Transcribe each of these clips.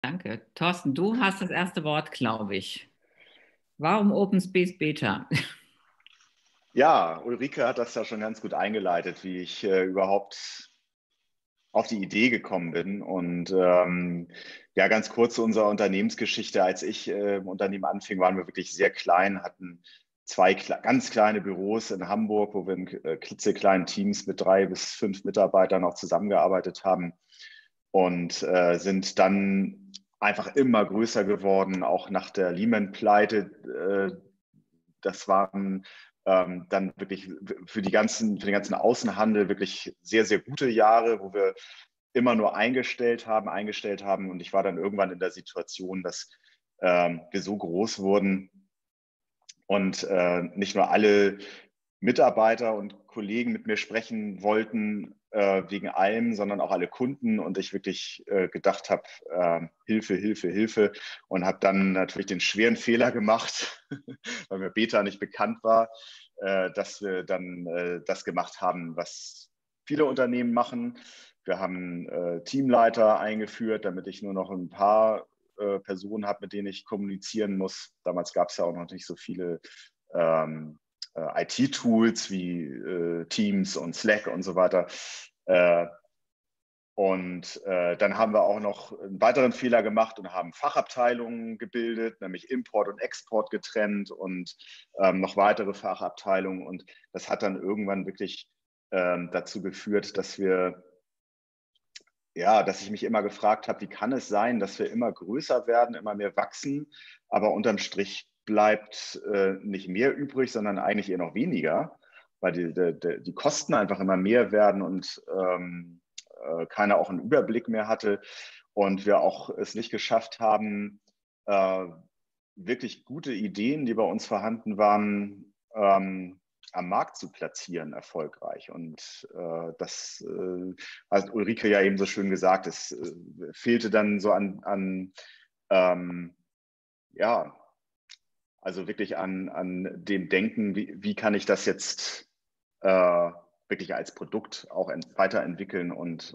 Danke. Thorsten, du hast das erste Wort, glaube ich. Warum Open Space Beta? Ja, Ulrike hat das ja schon ganz gut eingeleitet, wie ich überhaupt auf die Idee gekommen bin. Und ja, ganz kurz zu unserer Unternehmensgeschichte. Als ich im Unternehmen anfing, waren wir wirklich sehr klein, hatten zwei ganz kleine Büros in Hamburg, wo wir in klitzekleinen Teams mit 3 bis 5 Mitarbeitern auch zusammengearbeitet haben und sind dann einfach immer größer geworden, auch nach der Lehman-Pleite. Das waren dann wirklich für den ganzen Außenhandel wirklich sehr, sehr gute Jahre, wo wir immer nur eingestellt haben. Und ich war dann irgendwann in der Situation, dass wir so groß wurden und nicht nur alle Mitarbeiter und Kollegen mit mir sprechen wollten wegen allem, sondern auch alle Kunden und ich wirklich gedacht habe, Hilfe, Hilfe, Hilfe und habe dann natürlich den schweren Fehler gemacht, weil mir Beta nicht bekannt war, dass wir dann das gemacht haben, was viele Unternehmen machen. Wir haben Teamleiter eingeführt, damit ich nur noch ein paar Personen habe, mit denen ich kommunizieren muss. Damals gab es ja auch noch nicht so viele IT-Tools wie Teams und Slack und so weiter. Dann haben wir auch noch einen weiteren Fehler gemacht und haben Fachabteilungen gebildet, nämlich Import und Export getrennt und noch weitere Fachabteilungen. Und das hat dann irgendwann wirklich dazu geführt, dass ich mich immer gefragt habe, wie kann es sein, dass wir immer größer werden, immer mehr wachsen, aber unterm Strich bleibt nicht mehr übrig, sondern eigentlich eher noch weniger, weil die Kosten einfach immer mehr werden und keiner auch einen Überblick mehr hatte und wir auch es nicht geschafft haben, wirklich gute Ideen, die bei uns vorhanden waren, am Markt zu platzieren, erfolgreich. Und das hat Ulrike ja eben so schön gesagt, es fehlte dann so ja, also wirklich an dem Denken, wie kann ich das jetzt wirklich als Produkt auch weiterentwickeln und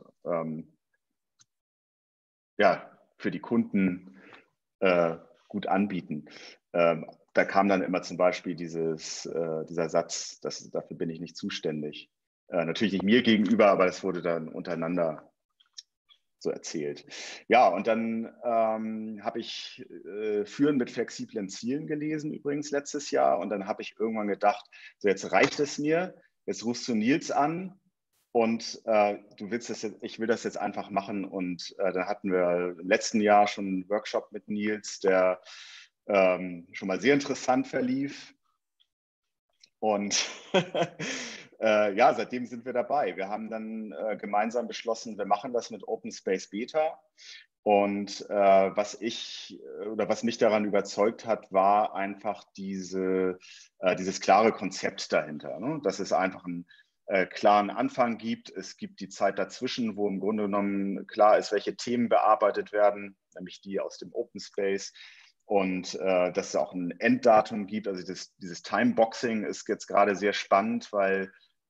ja, für die Kunden gut anbieten. Da kam dann immer zum Beispiel dieser Satz, dafür bin ich nicht zuständig. Natürlich nicht mir gegenüber, aber das wurde dann untereinander so erzählt. Ja, und dann habe ich Führen mit flexiblen Zielen gelesen, übrigens letztes Jahr. Und dann habe ich irgendwann gedacht, so jetzt reicht es mir, jetzt rufst du Nils an und ich will das jetzt einfach machen. Und da hatten wir im letzten Jahr schon einen Workshop mit Nils, der schon mal sehr interessant verlief. Und ja, seitdem sind wir dabei. Wir haben dann gemeinsam beschlossen, wir machen das mit Open Space Beta. Und was mich daran überzeugt hat, war einfach dieses klare Konzept dahinter. Ne? Dass es einfach einen klaren Anfang gibt. Es gibt die Zeit dazwischen, wo im Grunde genommen klar ist, welche Themen bearbeitet werden, nämlich die aus dem Open Space. Und dass es auch ein Enddatum gibt. Also dieses Timeboxing ist jetzt gerade sehr spannend, weil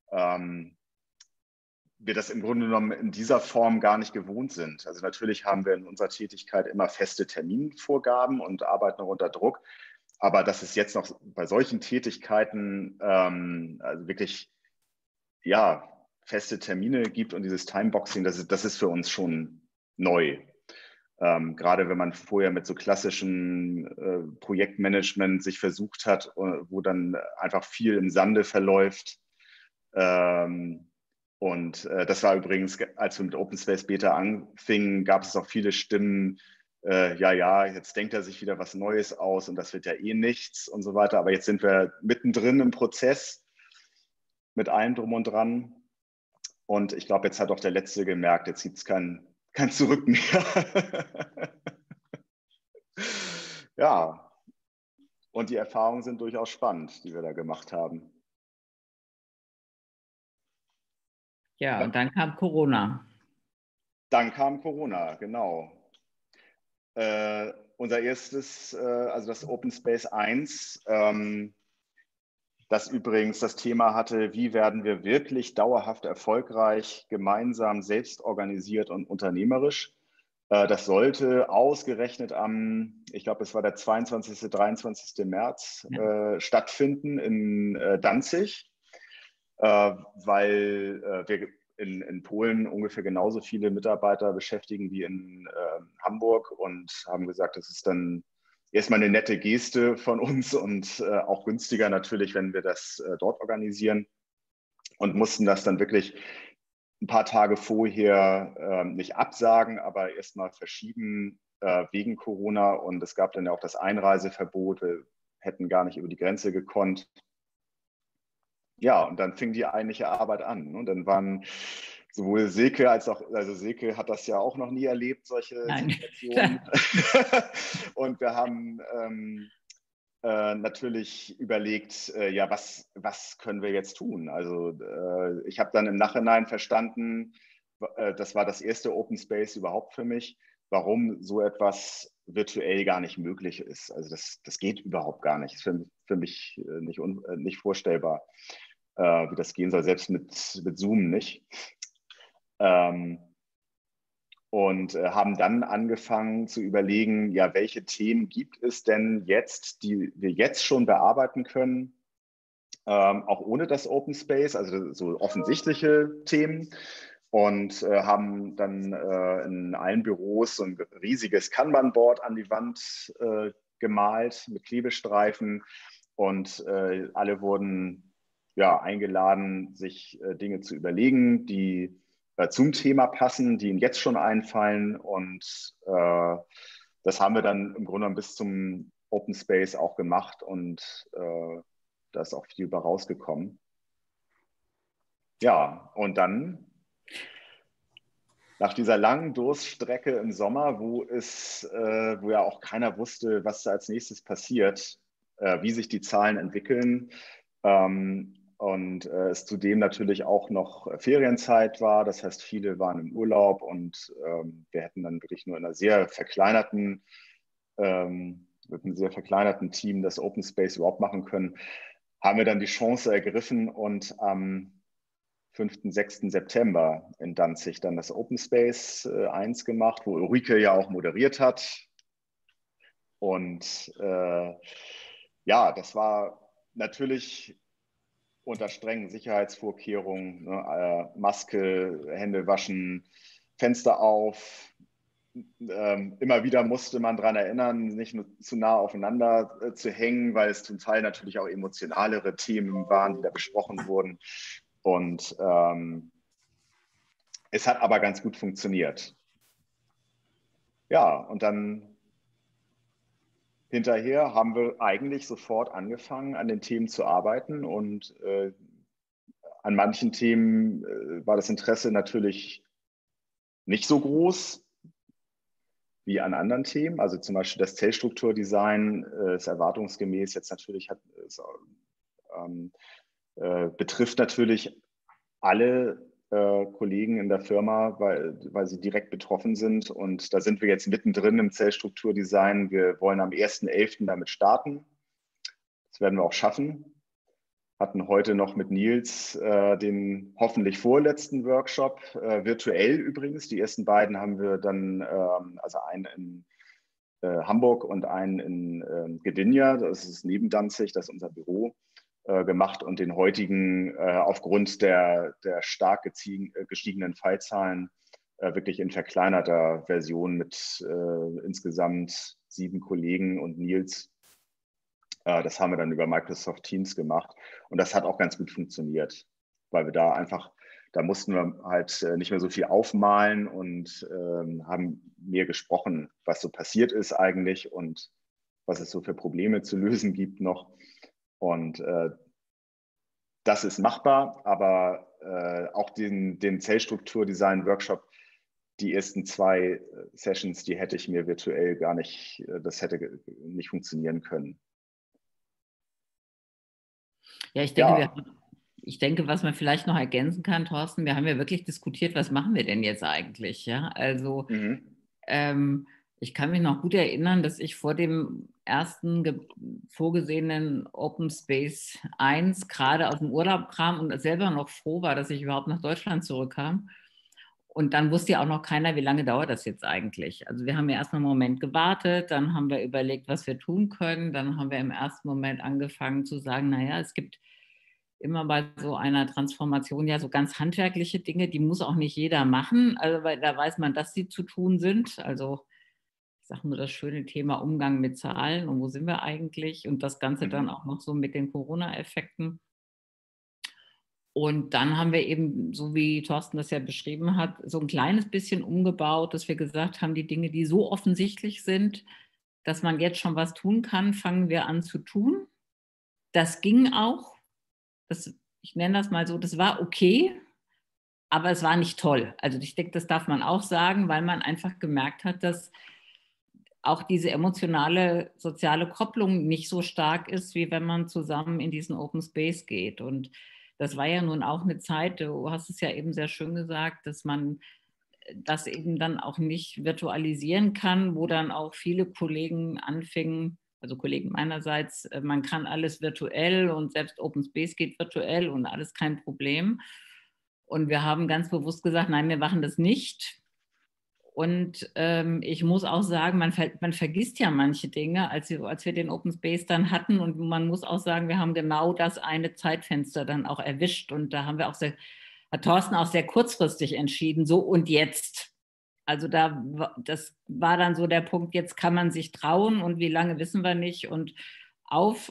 wir das im Grunde genommen in dieser Form gar nicht gewohnt sind. Also natürlich haben wir in unserer Tätigkeit immer feste Terminvorgaben und arbeiten noch unter Druck. Aber dass es jetzt noch bei solchen Tätigkeiten also wirklich ja, feste Termine gibt und dieses Timeboxing, das ist für uns schon neu. Gerade wenn man vorher mit so klassischen Projektmanagement sich versucht hat, wo dann einfach viel im Sande verläuft. Das war übrigens, als wir mit Open Space Beta anfingen, gab es auch viele Stimmen, jetzt denkt er sich wieder was Neues aus und das wird ja eh nichts und so weiter. Aber jetzt sind wir mittendrin im Prozess mit allem drum und dran. Und ich glaube, jetzt hat auch der Letzte gemerkt, jetzt gibt es kein Zurück mehr. Ja, und die Erfahrungen sind durchaus spannend, die wir da gemacht haben. Ja, und dann kam Corona. Dann kam Corona, genau. Unser erstes, also das Open Space 1, das übrigens das Thema hatte, wie werden wir wirklich dauerhaft erfolgreich, gemeinsam, selbst organisiert und unternehmerisch. Das sollte ausgerechnet ich glaube, es war der 22., 23. März, stattfinden in Danzig, weil wir in Polen ungefähr genauso viele Mitarbeiter beschäftigen wie in Hamburg und haben gesagt, das ist dann erstmal eine nette Geste von uns und auch günstiger natürlich, wenn wir das dort organisieren, und mussten das dann wirklich ein paar Tage vorher nicht absagen, aber erstmal verschieben wegen Corona, und es gab dann ja auch das Einreiseverbot, wir hätten gar nicht über die Grenze gekonnt. Ja, und dann fing die eigentliche Arbeit an. Und dann waren sowohl Silke als auch, also Silke hat das ja auch noch nie erlebt, solche Situationen. Und wir haben natürlich überlegt, ja, was können wir jetzt tun? Also ich habe dann im Nachhinein verstanden, das war das erste Open Space überhaupt für mich, warum so etwas virtuell gar nicht möglich ist. Also das geht überhaupt gar nicht. Das ist für mich nicht vorstellbar, wie das gehen soll, selbst mit Zoom nicht. Und haben dann angefangen zu überlegen, ja, welche Themen gibt es denn jetzt, die wir jetzt schon bearbeiten können, auch ohne das Open Space, also so offensichtliche Themen. Und haben dann in allen Büros so ein riesiges Kanban-Board an die Wand gemalt mit Klebestreifen, und alle wurden eingeladen, sich Dinge zu überlegen, die zum Thema passen, die ihnen jetzt schon einfallen, und das haben wir dann im Grunde genommen bis zum Open Space auch gemacht, und da ist auch viel bei rausgekommen. Ja, und dann nach dieser langen Durststrecke im Sommer, wo ja auch keiner wusste, was als nächstes passiert, wie sich die Zahlen entwickeln, und es zudem natürlich auch noch Ferienzeit war. Das heißt, viele waren im Urlaub, und wir hätten dann wirklich nur in einer mit einem sehr verkleinerten Team das Open Space überhaupt machen können. Haben wir dann die Chance ergriffen und am 5., 6. September in Danzig dann das Open Space 1 gemacht, wo Ulrike ja auch moderiert hat. Und das war natürlich unter strengen Sicherheitsvorkehrungen, ne, Maske, Hände waschen, Fenster auf. Immer wieder musste man daran erinnern, nicht nur zu nah aufeinander zu hängen, weil es zum Teil natürlich auch emotionalere Themen waren, die da besprochen wurden. Und es hat aber ganz gut funktioniert. Ja, und dann hinterher haben wir eigentlich sofort angefangen, an den Themen zu arbeiten, und an manchen Themen war das Interesse natürlich nicht so groß wie an anderen Themen. Also zum Beispiel das Zellstrukturdesign ist erwartungsgemäß jetzt natürlich betrifft natürlich alle Kollegen in der Firma, weil sie direkt betroffen sind. Und da sind wir jetzt mittendrin im Zellstrukturdesign. Wir wollen am 1.11. damit starten. Das werden wir auch schaffen. Hatten heute noch mit Nils den hoffentlich vorletzten Workshop, virtuell übrigens. Die ersten beiden haben wir dann, also einen in Hamburg und einen in Gdynia, das ist neben Danzig, das ist unser Büro, gemacht, und den heutigen aufgrund der stark gestiegenen Fallzahlen wirklich in verkleinerter Version mit insgesamt 7 Kollegen und Nils. Das haben wir dann über Microsoft Teams gemacht, und das hat auch ganz gut funktioniert, weil wir da mussten wir halt nicht mehr so viel aufmalen und haben mehr gesprochen, was so passiert ist eigentlich und was es so für Probleme zu lösen gibt noch. Und das ist machbar, aber auch den Zellstrukturdesign-Workshop, die ersten 2 Sessions, die hätte ich mir virtuell gar nicht, das hätte nicht funktionieren können. Ja, ich denke, was man vielleicht noch ergänzen kann, Thorsten, wir haben ja wirklich diskutiert, was machen wir denn jetzt eigentlich? Ja, also ich kann mich noch gut erinnern, dass ich vor dem ersten vorgesehenen Open Space 1 gerade aus dem Urlaub kam und selber noch froh war, dass ich überhaupt nach Deutschland zurückkam. Und dann wusste ja auch noch keiner, wie lange dauert das jetzt eigentlich. Also wir haben ja erstmal einen Moment gewartet, dann haben wir überlegt, was wir tun können. Dann haben wir im ersten Moment angefangen zu sagen, naja, es gibt immer bei so einer Transformation ja so ganz handwerkliche Dinge, die muss auch nicht jeder machen, also weil da weiß man, dass sie zu tun sind. Also ich sage nur das schöne Thema Umgang mit Zahlen und wo sind wir eigentlich und das Ganze dann auch noch so mit den Corona-Effekten. Und dann haben wir eben, so wie Thorsten das ja beschrieben hat, so ein kleines bisschen umgebaut, dass wir gesagt haben, die Dinge, die so offensichtlich sind, dass man jetzt schon was tun kann, fangen wir an zu tun. Das ging auch. Ich nenne das mal so, das war okay, aber es war nicht toll. Also ich denke, das darf man auch sagen, weil man einfach gemerkt hat, dass auch diese emotionale, soziale Kopplung nicht so stark ist, wie wenn man zusammen in diesen Open Space geht. Und das war ja nun auch eine Zeit, du hast es ja eben sehr schön gesagt, dass man das eben dann auch nicht virtualisieren kann, wo dann auch viele Kollegen anfingen, also Kollegen meinerseits, man kann alles virtuell und selbst Open Space geht virtuell und alles kein Problem. Und wir haben ganz bewusst gesagt, nein, wir machen das nicht. Und ich muss auch sagen, man vergisst ja manche Dinge, als wir den Open Space dann hatten. Und man muss auch sagen, wir haben genau das eine Zeitfenster dann auch erwischt. Und da haben wir auch hat Thorsten auch sehr kurzfristig entschieden, so und jetzt. Also das war dann so der Punkt, jetzt kann man sich trauen und wie lange wissen wir nicht und auf.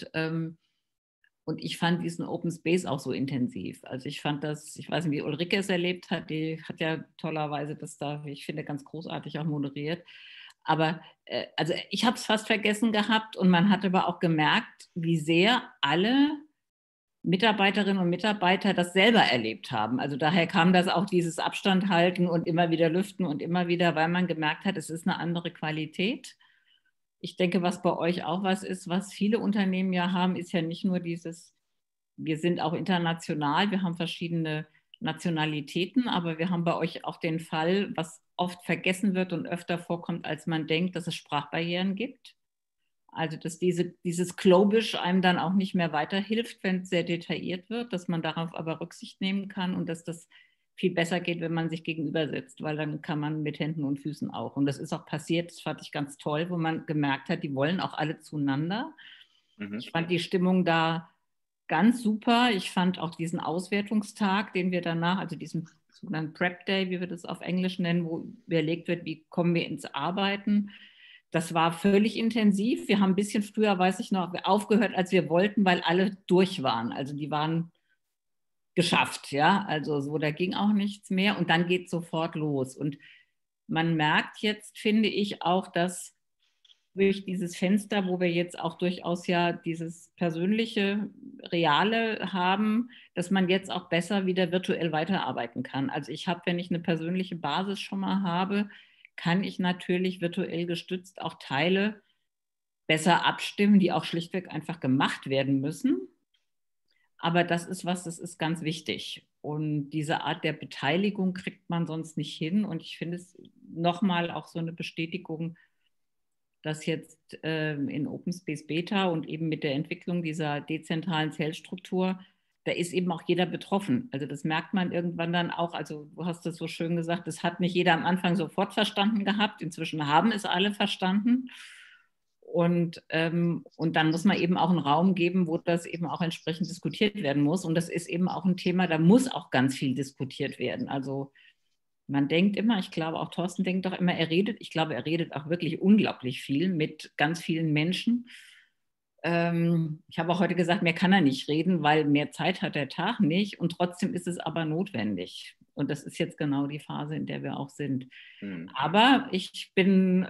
Und ich fand diesen Open Space auch so intensiv. Also ich fand das, ich weiß nicht, wie Ulrike es erlebt hat, die hat ja tollerweise das da, ich finde, ganz großartig auch moderiert. Aber also ich habe es fast vergessen gehabt und man hat aber auch gemerkt, wie sehr alle Mitarbeiterinnen und Mitarbeiter das selber erlebt haben. Also daher kam das auch dieses Abstand halten und immer wieder lüften und immer wieder, weil man gemerkt hat, es ist eine andere Qualität. Ich denke, was bei euch auch was ist, was viele Unternehmen ja haben, ist ja nicht nur dieses, wir sind auch international, wir haben verschiedene Nationalitäten, aber wir haben bei euch auch den Fall, was oft vergessen wird und öfter vorkommt, als man denkt, dass es Sprachbarrieren gibt. Also dass dieses Klobisch einem dann auch nicht mehr weiterhilft, wenn es sehr detailliert wird, dass man darauf aber Rücksicht nehmen kann und dass das viel besser geht, wenn man sich gegenüber sitzt, weil dann kann man mit Händen und Füßen auch. Und das ist auch passiert, das fand ich ganz toll, wo man gemerkt hat, die wollen auch alle zueinander. Ich fand die Stimmung da ganz super. Ich fand auch diesen Auswertungstag, den wir danach, also diesen sogenannten Prep Day, wie wir das auf Englisch nennen, wo überlegt wird, wie kommen wir ins Arbeiten. Das war völlig intensiv. Wir haben ein bisschen früher, weiß ich noch, aufgehört, als wir wollten, weil alle durch waren. Also die waren geschafft, ja. Also so, da ging auch nichts mehr und dann geht es sofort los. Und man merkt jetzt, finde ich, auch, dass durch dieses Fenster, wo wir jetzt auch durchaus ja dieses persönliche, reale haben, dass man jetzt auch besser wieder virtuell weiterarbeiten kann. Also ich habe, wenn ich eine persönliche Basis schon mal habe, kann ich natürlich virtuell gestützt auch Teile besser abstimmen, die auch schlichtweg einfach gemacht werden müssen. Aber das ist was, das ist ganz wichtig. Und diese Art der Beteiligung kriegt man sonst nicht hin. Und ich finde es nochmal auch so eine Bestätigung, dass jetzt in Open Space Beta und eben mit der Entwicklung dieser dezentralen Zellstruktur, da ist eben auch jeder betroffen. Also das merkt man irgendwann dann auch. Also du hast das so schön gesagt, das hat nicht jeder am Anfang sofort verstanden gehabt. Inzwischen haben es alle verstanden. Und dann muss man eben auch einen Raum geben, wo das eben auch entsprechend diskutiert werden muss. Und das ist eben auch ein Thema, da muss auch ganz viel diskutiert werden. Also man denkt immer, ich glaube auch Thorsten denkt doch immer, ich glaube, er redet auch wirklich unglaublich viel mit ganz vielen Menschen. Ich habe auch heute gesagt, mehr kann er nicht reden, weil mehr Zeit hat der Tag nicht und trotzdem ist es aber notwendig. Und das ist jetzt genau die Phase, in der wir auch sind. Aber ich bin,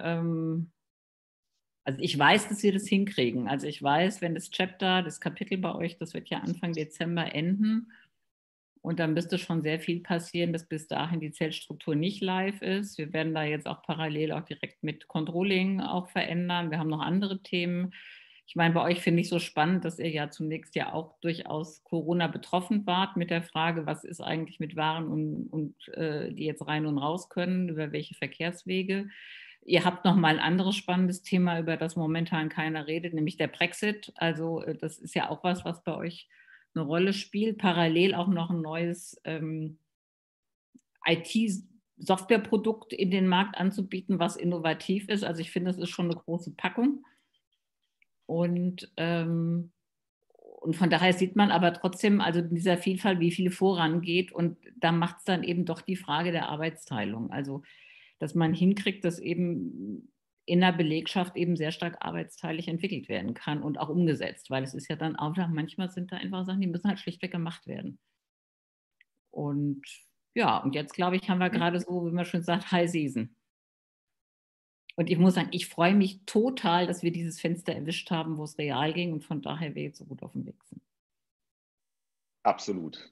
also ich weiß, dass wir das hinkriegen. Also ich weiß, wenn das Chapter, das Kapitel bei euch, das wird ja Anfang Dezember enden. Und dann müsste schon sehr viel passieren, dass bis dahin die Zellstruktur nicht live ist. Wir werden da jetzt auch parallel auch direkt mit Controlling auch verändern. Wir haben noch andere Themen. Ich meine, bei euch finde ich so spannend, dass ihr ja zunächst ja auch durchaus Corona betroffen wart mit der Frage, was ist eigentlich mit Waren die jetzt rein und raus können, über welche Verkehrswege. Ihr habt noch mal ein anderes spannendes Thema, über das momentan keiner redet, nämlich der Brexit. Also das ist ja auch was bei euch eine Rolle spielt. Parallel auch noch ein neues IT-Softwareprodukt in den Markt anzubieten, was innovativ ist. Also ich finde, das ist schon eine große Packung. Und von daher sieht man aber trotzdem, also in dieser Vielfalt, wie viel vorangeht. Und da macht es dann eben doch die Frage der Arbeitsteilung. Also, dass man hinkriegt, dass eben in der Belegschaft eben sehr stark arbeitsteilig entwickelt werden kann und auch umgesetzt. Weil es ist ja dann auch, manchmal sind da einfach Sachen, die müssen halt schlichtweg gemacht werden. Und ja, und jetzt, glaube ich, haben wir gerade so, wie man schon sagt, High Season. Und ich muss sagen, ich freue mich total, dass wir dieses Fenster erwischt haben, wo es real ging und von daher wir jetzt so gut auf dem Weg sind. Absolut.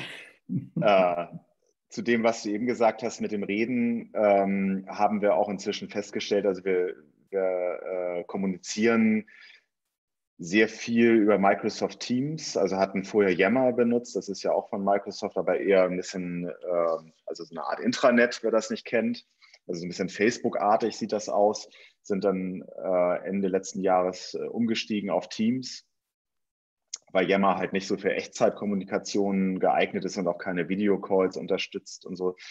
Zu dem, was du eben gesagt hast mit dem Reden, haben wir auch inzwischen festgestellt, also wir kommunizieren sehr viel über Microsoft Teams, also hatten vorher Yammer benutzt, das ist ja auch von Microsoft, aber eher ein bisschen, also so eine Art Intranet, wer das nicht kennt, also so ein bisschen Facebook-artig sieht das aus, sind dann Ende letzten Jahres umgestiegen auf Teams, weil Yammer halt nicht so für Echtzeitkommunikation geeignet ist und auch keine Videocalls unterstützt und so.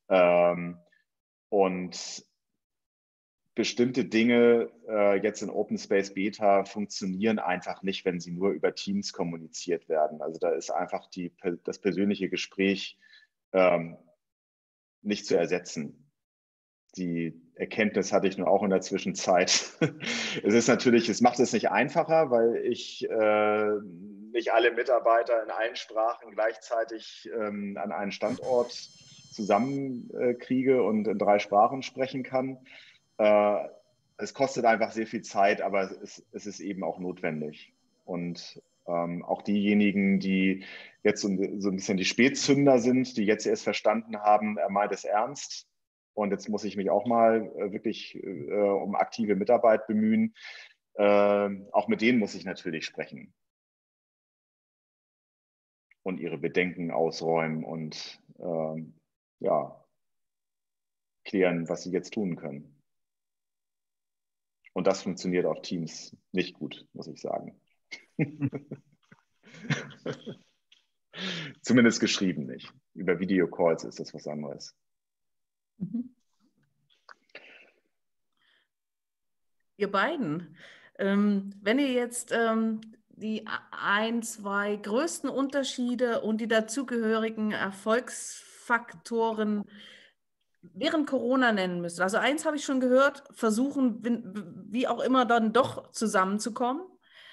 Und bestimmte Dinge jetzt in Open Space Beta funktionieren einfach nicht, wenn sie nur über Teams kommuniziert werden. Also da ist einfach das persönliche Gespräch nicht zu ersetzen. Die Erkenntnis hatte ich nur auch in der Zwischenzeit. Es macht es nicht einfacher, weil ich nicht alle Mitarbeiter in allen Sprachen gleichzeitig an einen Standort zusammenkriege und in 3 Sprachen sprechen kann. Es kostet einfach sehr viel Zeit, aber es ist eben auch notwendig. Und auch diejenigen, die jetzt so ein bisschen die Spätzünder sind, die jetzt erst verstanden haben, er meint es ernst. Und jetzt muss ich mich auch mal wirklich um aktive Mitarbeit bemühen. Auch mit denen muss ich natürlich sprechen. Und ihre Bedenken ausräumen und klären, was sie jetzt tun können. Und das funktioniert auf Teams nicht gut, muss ich sagen. Zumindest geschrieben nicht. Über Videocalls ist das was anderes. Ihr beiden, wenn ihr jetzt die 1, 2 größten Unterschiede und die dazugehörigen Erfolgsfaktoren während Corona nennen müsst. Also eins habe ich schon gehört, versuchen, wie auch immer, dann doch zusammenzukommen.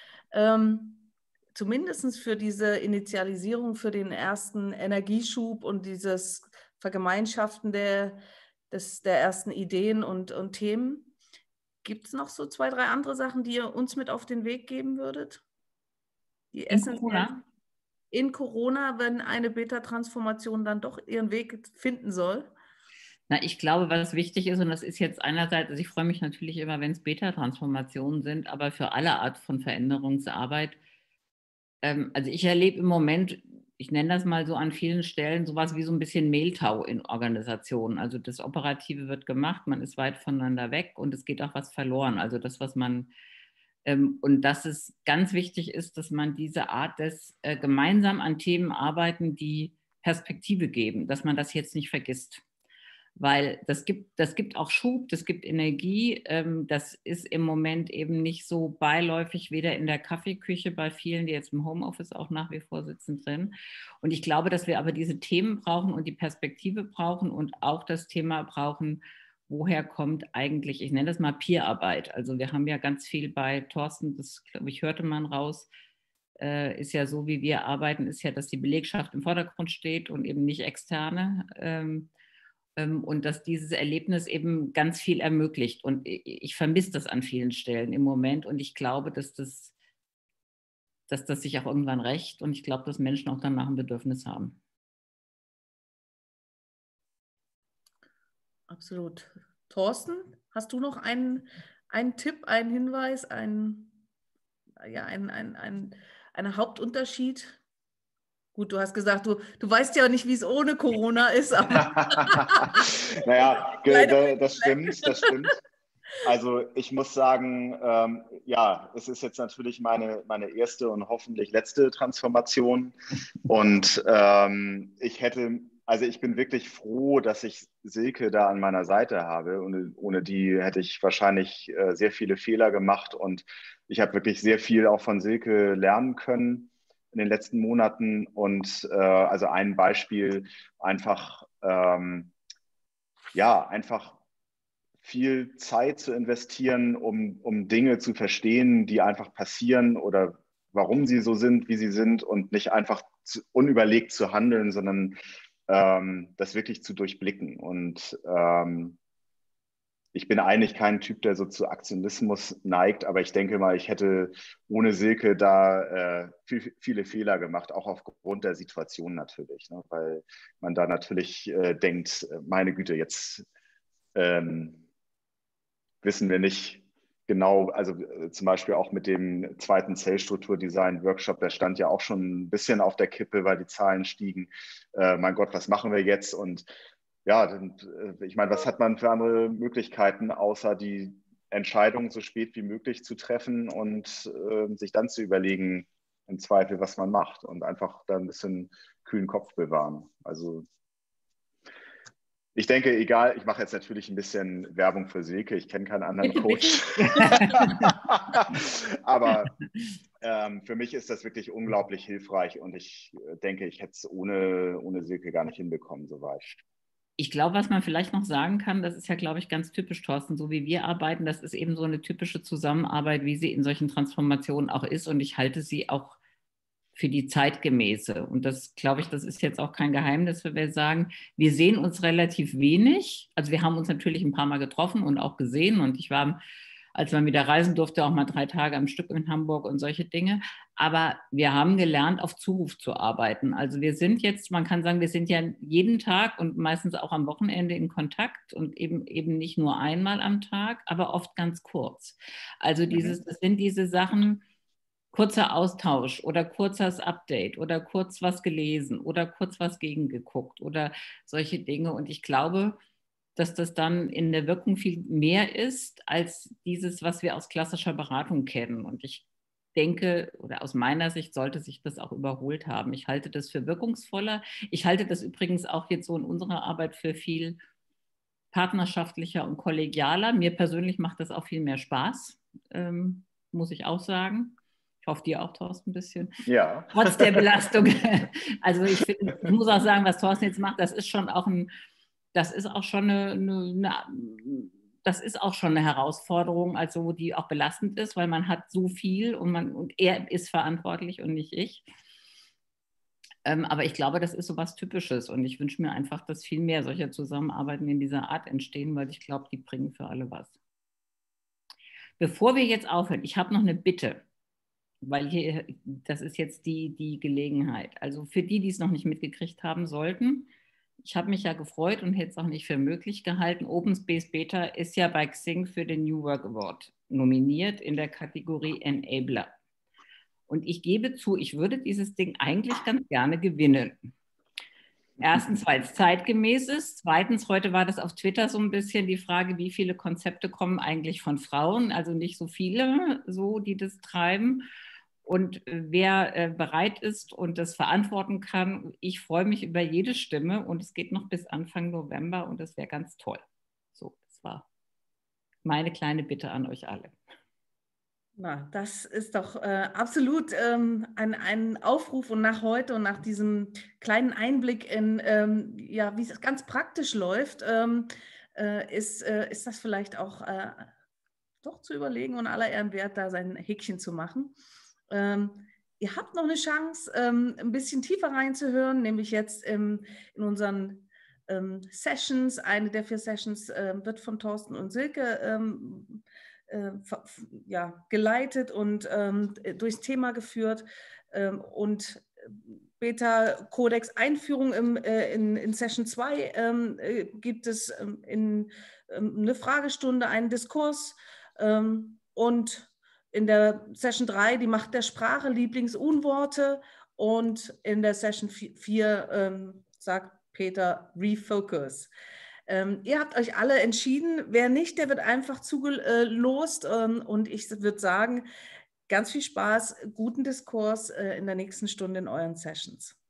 Zumindest für diese Initialisierung, für den ersten Energieschub und dieses Vergemeinschaften der ersten Ideen und Themen. Gibt es noch so 2, 3 andere Sachen, die ihr uns mit auf den Weg geben würdet? Die in Corona, wenn eine Beta-Transformation dann doch ihren Weg finden soll? Na, ich glaube, was wichtig ist, und das ist jetzt einerseits, also ich freue mich natürlich immer, wenn es Beta-Transformationen sind, aber für alle Art von Veränderungsarbeit, also ich erlebe im Moment, ich nenne das mal so an vielen Stellen, sowas wie so ein bisschen Mehltau in Organisationen. Also das Operative wird gemacht, man ist weit voneinander weg und es geht auch was verloren. Also das, was man, und dass es ganz wichtig ist, dass man diese Art des gemeinsam an Themen arbeiten, die Perspektive geben, dass man das jetzt nicht vergisst. Weil das gibt auch Schub, das gibt Energie. Das ist im Moment eben nicht so beiläufig, weder in der Kaffeeküche bei vielen, die jetzt im Homeoffice auch nach wie vor sitzen, drin. Und ich glaube, dass wir aber diese Themen brauchen und die Perspektive brauchen und auch das Thema brauchen, woher kommt eigentlich, ich nenne das mal Peerarbeit. Also wir haben ja ganz viel bei Thorsten, das glaube ich, hörte man raus, ist ja so, wie wir arbeiten, ist ja, dass die Belegschaft im Vordergrund steht und eben nicht externe. Und dass dieses Erlebnis eben ganz viel ermöglicht. Und ich vermisse das an vielen Stellen im Moment. Und ich glaube, dass das sich auch irgendwann rächt. Und ich glaube, dass Menschen auch danach ein Bedürfnis haben. Absolut. Thorsten, hast du noch einen Tipp, einen Hinweis, einen Hauptunterschied? Gut, du hast gesagt, du weißt ja nicht, wie es ohne Corona ist. Aber naja, das stimmt. Also ich muss sagen, es ist jetzt natürlich meine erste und hoffentlich letzte Transformation. Und ich hätte Also ich bin wirklich froh, dass ich Silke da an meiner Seite habe. Ohne die hätte ich wahrscheinlich sehr viele Fehler gemacht. Und ich habe wirklich sehr viel auch von Silke lernen können in den letzten Monaten. Und also ein Beispiel, einfach, einfach viel Zeit zu investieren, um Dinge zu verstehen, die einfach passieren oder warum sie so sind, wie sie sind, und nicht einfach unüberlegt zu handeln, sondern das wirklich zu durchblicken. Und ich bin eigentlich kein Typ, der so zu Aktionismus neigt, aber ich denke mal, ich hätte ohne Silke da viele Fehler gemacht, auch aufgrund der Situation natürlich, ne? Weil man da natürlich denkt, meine Güte, jetzt wissen wir nicht genau, also zum Beispiel auch mit dem zweiten Zellstrukturdesign-Workshop, der stand ja auch schon ein bisschen auf der Kippe, weil die Zahlen stiegen. Mein Gott, was machen wir jetzt? Und ja, ich meine, was hat man für andere Möglichkeiten, außer die Entscheidung so spät wie möglich zu treffen und sich dann zu überlegen, im Zweifel, was man macht, und einfach da ein bisschen kühlen Kopf bewahren. Also ich denke, egal, ich mache jetzt natürlich ein bisschen Werbung für Silke, ich kenne keinen anderen Coach. Aber für mich ist das wirklich unglaublich hilfreich, und ich denke, ich hätte es ohne Silke gar nicht hinbekommen, soweit. Ich glaube, was man vielleicht noch sagen kann, das ist ja, glaube ich, ganz typisch, Thorsten, so wie wir arbeiten, das ist eben so eine typische Zusammenarbeit, wie sie in solchen Transformationen auch ist, und ich halte sie auch für die zeitgemäße. Und das, glaube ich, das ist jetzt auch kein Geheimnis, wenn wir sagen, wir sehen uns relativ wenig. Also wir haben uns natürlich ein paar Mal getroffen und auch gesehen, und ich war, als man wieder reisen durfte, auch mal 3 Tage am Stück in Hamburg und solche Dinge. Aber wir haben gelernt, auf Zuruf zu arbeiten. Also wir sind jetzt, man kann sagen, wir sind ja jeden Tag und meistens auch am Wochenende in Kontakt, und eben nicht nur einmal am Tag, aber oft ganz kurz. Also das sind diese Sachen, kurzer Austausch oder kurzes Update oder kurz was gelesen oder kurz was gegengeguckt oder solche Dinge. Und ich glaube, dass das dann in der Wirkung viel mehr ist als dieses, was wir aus klassischer Beratung kennen. Und ich denke, oder aus meiner Sicht sollte sich das auch überholt haben. Ich halte das für wirkungsvoller. Ich halte das übrigens auch jetzt so in unserer Arbeit für viel partnerschaftlicher und kollegialer. Mir persönlich macht das auch viel mehr Spaß, muss ich auch sagen. Ich hoffe, dir auch, Thorsten, ein bisschen. Ja. Trotz der Belastung. Also ich muss auch sagen, was Thorsten jetzt macht, das ist schon auch das ist auch schon das ist auch schon eine Herausforderung, also die auch belastend ist, weil man hat so viel und er ist verantwortlich und nicht ich. Aber ich glaube, das ist so was Typisches, und ich wünsche mir einfach, dass viel mehr solcher Zusammenarbeiten in dieser Art entstehen, weil ich glaube, die bringen für alle was. Bevor wir jetzt aufhören, ich habe noch eine Bitte, weil hier, das ist jetzt die Gelegenheit. Also für die es noch nicht mitgekriegt haben sollten, ich habe mich ja gefreut und hätte es auch nicht für möglich gehalten. Open Space Beta ist ja bei Xing für den New Work Award nominiert in der Kategorie Enabler. Und ich gebe zu, ich würde dieses Ding eigentlich ganz gerne gewinnen. Erstens, weil es zeitgemäß ist. Zweitens, heute war das auf Twitter so ein bisschen die Frage, wie viele Konzepte kommen eigentlich von Frauen? Also nicht so viele, so, die das treiben. Und wer bereit ist und das verantworten kann, ich freue mich über jede Stimme, und es geht noch bis Anfang November, und das wäre ganz toll. So, das war meine kleine Bitte an euch alle. Na, das ist doch absolut ein Aufruf, und nach heute und nach diesem kleinen Einblick in, ja, wie es ganz praktisch läuft, ist das vielleicht auch doch zu überlegen und aller Ehren wert, da sein Häkchen zu machen. Ihr habt noch eine Chance, ein bisschen tiefer reinzuhören, nämlich jetzt in unseren Sessions. Eine der 4 Sessions wird von Thorsten und Silke geleitet und durchs Thema geführt, und Beta-Kodex Einführung in Session 2 gibt es in eine Fragestunde, einen Diskurs, und in der Session 3 die Macht der Sprache, Lieblingsunworte, und in der Session 4 sagt Peter Refocus. Ihr habt euch alle entschieden. Wer nicht, der wird einfach zugelost. Und ich würde sagen, ganz viel Spaß, guten Diskurs in der nächsten Stunde in euren Sessions.